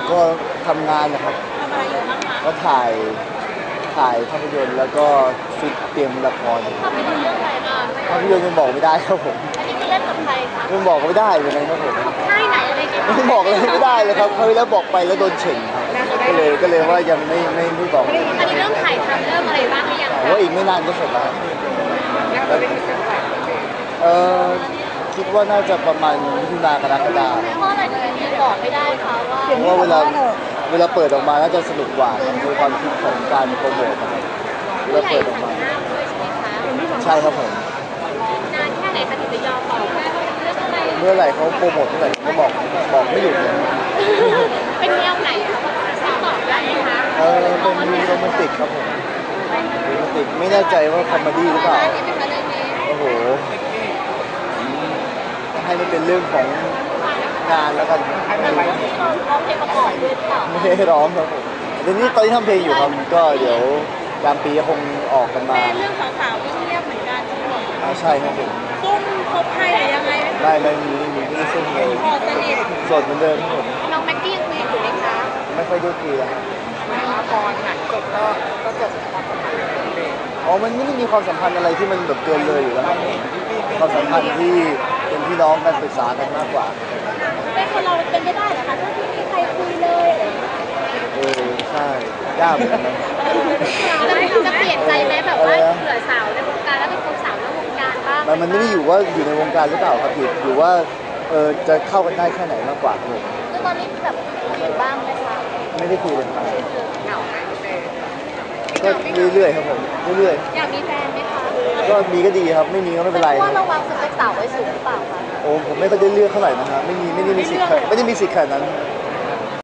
ก็ทำงานนะครับทำอะไรอยู่บ้างคะก็ถ่ายภาพยนตร์แล้วก็ฟิตเตรียมละครภาพยนตร์เรื่องอะไรคะภาพยนตร์มันบอกไม่ได้ครับผมอันนี้คือเล่นกับใครคะมันบอกไม่ได้เหมือนกันครับผมค่ายไหนอะไรเกี่ยวกับมันบอกเลยไม่ได้เลยครับเขาวที่แล้วบอกไปแล้วโดนเฉ่งครับก็เลยว่ายังไม่บอกอันนี้เริ่มถ่ายทำเริ่มอะไรบ้างหรือยังแต่คะว่าอีกไม่นานก็เสร็จแล้วเออคิดว่าน่าจะประมาณมิถุนากรกฎาคมเพราะอะไรถึงยังบอกไม่ได้คะว่าเพราะว่าเวลาเปิดออกมาน่าจะสนุกกว่าครับในความคิดของการโปรโมทนะครับเวผู้ลาใหญ่เปิดออกสั่งมาห้ามด้วยใช่ไหมคะใช่ครับผมนานแค่ไหนคะถึงจะยอมบอกว่าเรื่องอะไรเมื่อไหร่เขาโปรโมทเมื่อไหร่ก็บอกไม่หยุดเลยเป็นแนวไหนคะสาวตอบได้ไหมคะเป็นโรแมนติกครับผมโรแมนติกไม่แน่ใจว่าคอมเมดี้หรือเปล่าได้ไหมคะเรื่องนี้โอ้โหให้มันเป็นเรื่องของงานแล้วกันแต่ว่าที่ร้องเพลงประกอบด้วยหรือเปล่าไม่ได้ร้องครับผมตอนนี้ทำเพลงอยู่ครับก็เดี๋ยวกลางปีคงออกกันมาเป็นเรื่องสาวๆที่เงียบเหมือนกันใช่ไหมใช่ครับผมซุ่มคบใครหรือยังไงไม่มีไม่ได้ซึ่งเลยพอสนิทโสดเหมือนเดิมครับผมน้องแม็กกี้ยังคุยอยู่ไหมคะไม่ค่อยได้คุยแล้วละครหนังจบก็จบความสัมพันธ์อ๋อมันไม่ได้มีความสัมพันธ์อะไรที่มันแบบเกินเลยอยู่แล้วครับผมความสัมพันธ์ที่เป็นพี่น้องกันปรึกษากันมากกว่าเป็นคนเราเป็นไม่ได้เหรอคะถ้าไม่มีใครคุยเลยอะไรอย่างเงี้ยใช่ยากเหมือนกันนะจะเปลี่ยนใจไหมแบบว่าเผื่อสาวในวงการแล้วเป็นคนสาวนอกวงการบ้างมันไม่ได้อยู่ว่าอยู่ในวงการหรือเปล่าครับอยู่ว่าจะเข้ากันได้แค่ไหนมากกว่าครับผมคือตอนนี้แบบคุยอยู่บ้างไหมคะไม่ได้คุยเลยครับเหงาไหมพี่เต้ก็เรื่อยๆครับผมเรื่อยอยากมีแฟนไหมคะๆก็มีก็ดีครับไม่มีก็ไม่เป็นไรเพราะว่าเราวางสเปคสาวไว้สูงหรือเปล่าคะโอ้ผมไม่ค่อยได้เลือกเท่าไหร่นะฮะไม่ได้มีสิทธิ์ไม่ได้มีสิทธิ์ขนาดนั้นแ